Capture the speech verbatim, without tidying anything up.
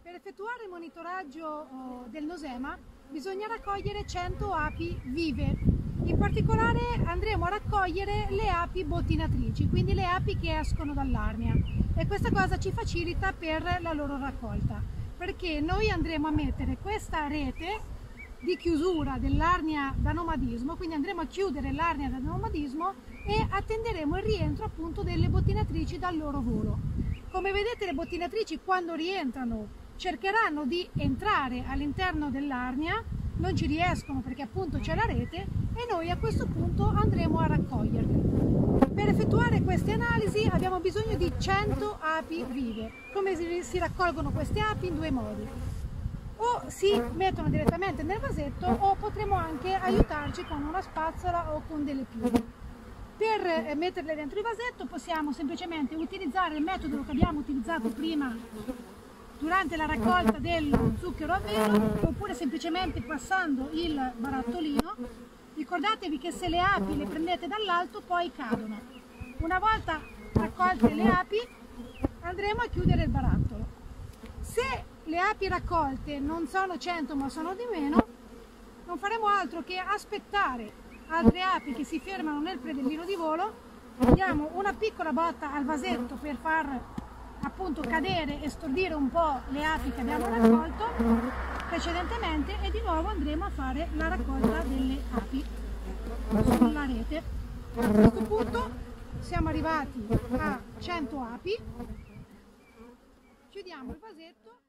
Per effettuare il monitoraggio oh, del nosema bisogna raccogliere cento api vive. In particolare andremo a raccogliere le api bottinatrici, quindi le api che escono dall'arnia, e questa cosa ci facilita per la loro raccolta, perché noi andremo a mettere questa rete di chiusura dell'arnia da nomadismo, quindi andremo a chiudere l'arnia da nomadismo e attenderemo il rientro appunto delle bottinatrici dal loro volo. Come vedete, le bottinatrici quando rientrano cercheranno di entrare all'interno dell'arnia, non ci riescono perché appunto c'è la rete, e noi a questo punto andremo a raccoglierle. Per effettuare queste analisi abbiamo bisogno di cento api vive. Come si raccolgono queste api? In due modi: o si mettono direttamente nel vasetto, o potremo anche aiutarci con una spazzola o con delle piume. Per metterle dentro il vasetto possiamo semplicemente utilizzare il metodo che abbiamo utilizzato prima durante la raccolta dello zucchero a velo, oppure semplicemente passando il barattolino. Ricordatevi che se le api le prendete dall'alto poi cadono. Una volta raccolte le api andremo a chiudere il barattolo. Se le api raccolte non sono cento ma sono di meno, non faremo altro che aspettare altre api che si fermano nel predellino di volo, diamo una piccola botta al vasetto per far appunto cadere e stordire un po' le api che abbiamo raccolto precedentemente, e di nuovo andremo a fare la raccolta delle api sulla rete. A questo punto siamo arrivati a cento api, chiudiamo il vasetto.